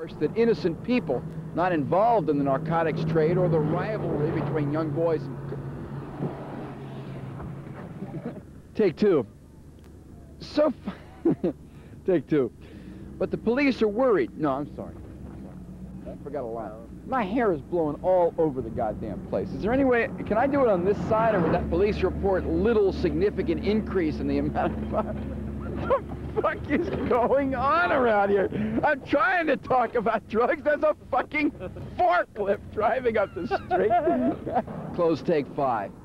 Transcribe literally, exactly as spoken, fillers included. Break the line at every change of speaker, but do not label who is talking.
that innocent people not involved in the narcotics trade or the rivalry between young boys and... Take two. So... Take two. But the police are worried. No, I'm sorry. I forgot a lot. My hair is blowing all over the goddamn place. Is there any way, can I do it on this side, or would that police report little significant increase in the amount of... What the fuck is going on around here? I'm trying to talk about drugs. There's a fucking forklift driving up the street. Close take five.